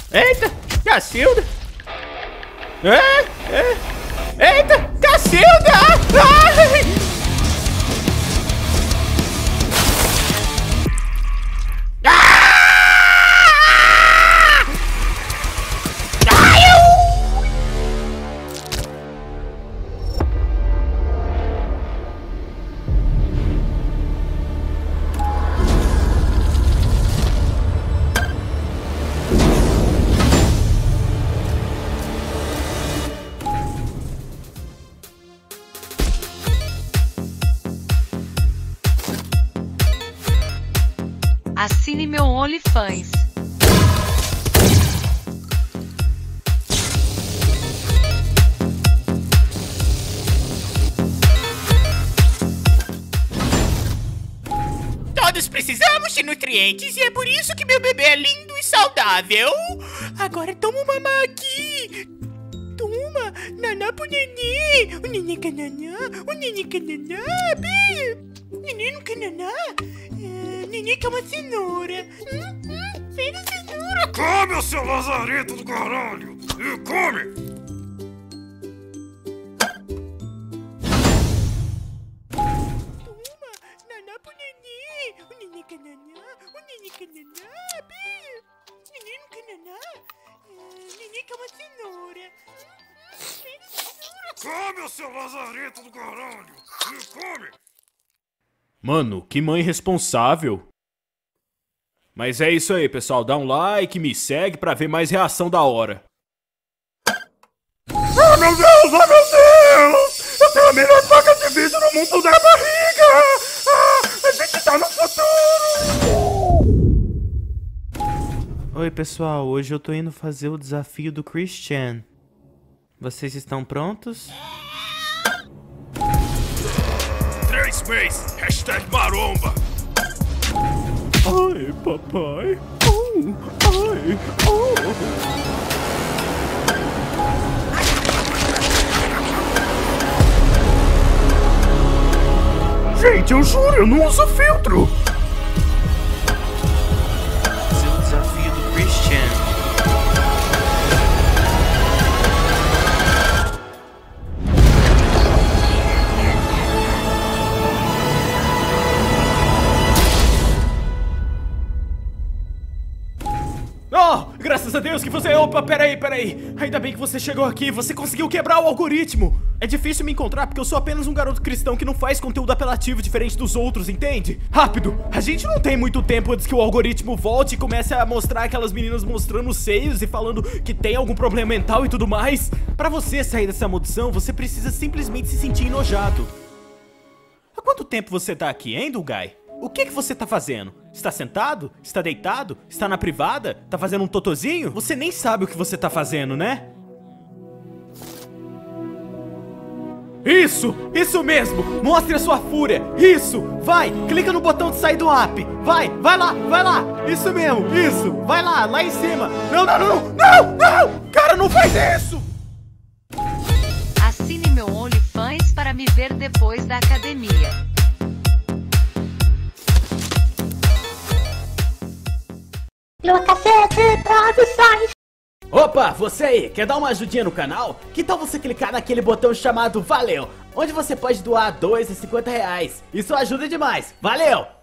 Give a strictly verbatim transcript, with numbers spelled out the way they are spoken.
Eita, Cacilda! É, é. Eita, Cacilda! Ai! Assine meu OnlyFans. Todos precisamos de nutrientes e é por isso que meu bebê é lindo e saudável. Agora toma uma mamá aqui. Toma, naná pro nenê. O nenê quer naná, o nenê quer naná, bem. O nenê não quer naná. É, nenê quer uma cenoura. Hum, hum, vem a cenoura. Come, seu lazarento do caralho. E come. Toma, naná pro nenê. O nenê quer naná, o nenê quer naná, bem. O nenê não quer naná. É, nenê quer uma cenoura. Hum, hum, vem a cenoura. Come, seu lazarento do caralho. E come. Mano, que mãe responsável. Mas é isso aí, pessoal. Dá um like, me segue pra ver mais reação da hora. Ah, meu Deus! Ah, meu Deus! Eu tenho a melhor faca de vídeo no mundo da barriga! Ah, a gente tá no futuro! Oi, pessoal. Hoje eu tô indo fazer o desafio do Christian. Vocês estão prontos? três mês, hashtag maromba. Ai, papai. Oh, ai, oh. Gente, eu juro, eu não uso filtro. Fazer o desafio do Christian. Oh, graças a Deus que você... Opa, peraí, peraí. Ainda bem que você chegou aqui, você conseguiu quebrar o algoritmo. É difícil me encontrar porque eu sou apenas um garoto cristão que não faz conteúdo apelativo diferente dos outros, entende? Rápido, a gente não tem muito tempo antes que o algoritmo volte e comece a mostrar aquelas meninas mostrando os seios e falando que tem algum problema mental e tudo mais. Pra você sair dessa maldição, você precisa simplesmente se sentir enojado. Há quanto tempo você tá aqui, hein, Dulgai? O que que você tá fazendo? Está sentado? Está deitado? Está na privada? Tá fazendo um totozinho? Você nem sabe o que você tá fazendo, né? Isso! Isso mesmo! Mostre a sua fúria! Isso! Vai! Clica no botão de sair do app! Vai! Vai lá! Vai lá! Isso mesmo! Isso! Vai lá! Lá em cima! Não, não, não! Não! Não! Cara, não faz isso! Assine meu OnlyFans para me ver depois da academia. Lucacete Produções. Opa, você aí, quer dar uma ajudinha no canal? Que tal você clicar naquele botão chamado Valeu, onde você pode doar dois e cinquenta reais. Isso ajuda demais. Valeu!